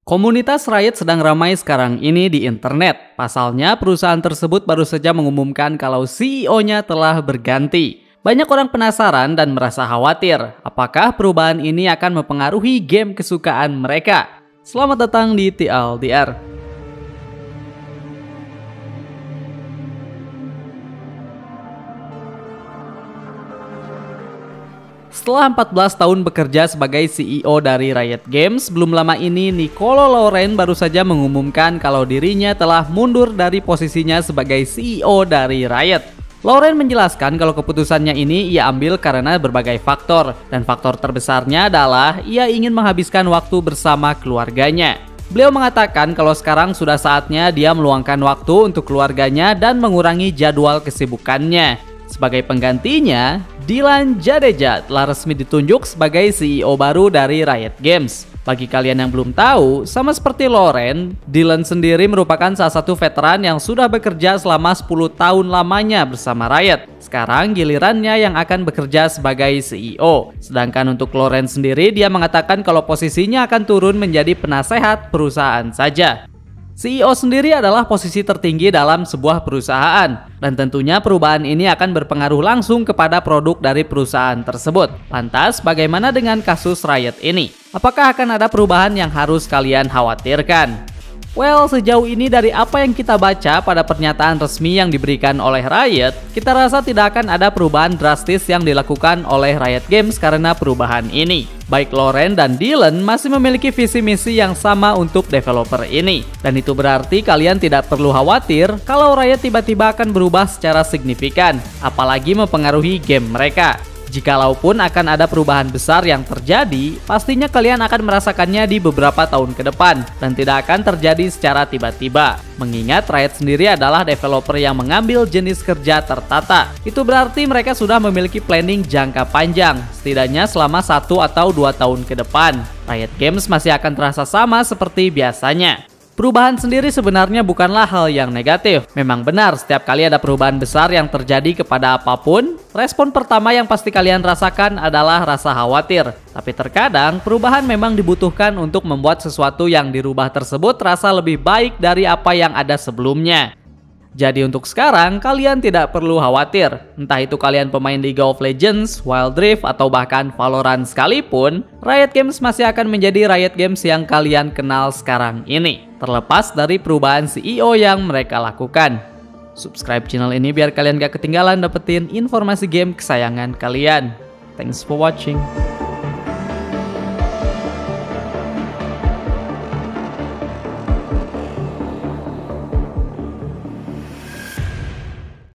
Komunitas Riot sedang ramai sekarang ini di internet. Pasalnya, perusahaan tersebut baru saja mengumumkan kalau CEO-nya telah berganti. Banyak orang penasaran dan merasa khawatir, apakah perubahan ini akan mempengaruhi game kesukaan mereka. Selamat datang di TLDR. Setelah 14 tahun bekerja sebagai CEO dari Riot Games, belum lama ini Nicolo Lauren baru saja mengumumkan kalau dirinya telah mundur dari posisinya sebagai CEO dari Riot. Lauren menjelaskan kalau keputusannya ini ia ambil karena berbagai faktor, dan faktor terbesarnya adalah ia ingin menghabiskan waktu bersama keluarganya. Beliau mengatakan kalau sekarang sudah saatnya dia meluangkan waktu untuk keluarganya dan mengurangi jadwal kesibukannya. Sebagai penggantinya, Dylan Jadeja telah resmi ditunjuk sebagai CEO baru dari Riot Games. Bagi kalian yang belum tahu, sama seperti Lauren, Dylan sendiri merupakan salah satu veteran yang sudah bekerja selama 10 tahun lamanya bersama Riot. Sekarang gilirannya yang akan bekerja sebagai CEO. Sedangkan untuk Lauren sendiri, dia mengatakan kalau posisinya akan turun menjadi penasehat perusahaan saja. CEO sendiri adalah posisi tertinggi dalam sebuah perusahaan, dan tentunya perubahan ini akan berpengaruh langsung kepada produk dari perusahaan tersebut. Lantas, bagaimana dengan kasus Riot ini? Apakah akan ada perubahan yang harus kalian khawatirkan? Well, sejauh ini dari apa yang kita baca pada pernyataan resmi yang diberikan oleh Riot, kita rasa tidak akan ada perubahan drastis yang dilakukan oleh Riot Games karena perubahan ini. Baik Lauren dan Dylan masih memiliki visi misi yang sama untuk developer ini. Dan itu berarti kalian tidak perlu khawatir kalau Riot tiba-tiba akan berubah secara signifikan, apalagi mempengaruhi game mereka. Jikalaupun akan ada perubahan besar yang terjadi, pastinya kalian akan merasakannya di beberapa tahun ke depan dan tidak akan terjadi secara tiba-tiba. Mengingat Riot sendiri adalah developer yang mengambil jenis kerja tertata. Itu berarti mereka sudah memiliki planning jangka panjang, setidaknya selama 1 atau 2 tahun ke depan. Riot Games masih akan terasa sama seperti biasanya. Perubahan sendiri sebenarnya bukanlah hal yang negatif. Memang benar, setiap kali ada perubahan besar yang terjadi kepada apapun, respon pertama yang pasti kalian rasakan adalah rasa khawatir. Tapi terkadang, perubahan memang dibutuhkan untuk membuat sesuatu yang dirubah tersebut terasa lebih baik dari apa yang ada sebelumnya. Jadi untuk sekarang, kalian tidak perlu khawatir. Entah itu kalian pemain League of Legends, Wild Rift, atau bahkan Valorant sekalipun, Riot Games masih akan menjadi Riot Games yang kalian kenal sekarang ini. Terlepas dari perubahan CEO yang mereka lakukan. Subscribe channel ini biar kalian gak ketinggalan dapetin informasi game kesayangan kalian. Thanks for watching.